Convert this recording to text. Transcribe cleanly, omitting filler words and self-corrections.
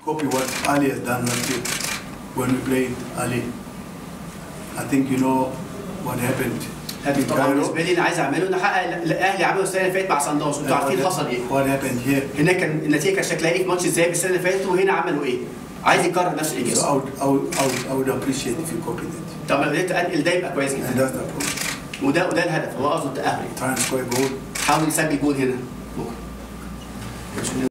copy what Ali has done last year when we played Ali. I think you know what happened. هدف طبعا بالنسبه لي اللي عايز اعمله ان احقق الاهلي عمله السنه اللي فاتت مع صن داونز، انتوا عارفين حصل ايه؟ What happened here? هناك كان النتيجه كانت شكلها ايه في ماتش الذهاب السنه اللي فاتت، وهنا عملوا ايه؟ عايز يكرر نفس الانجاز. So I would appreciate if you copy that. طب لو قدرت انقل ده يبقى كويس And جدا. that's the approach. وده الهدف، هو قصده التاهل. Try and score a goal. حاول يسجل جول هنا بكره.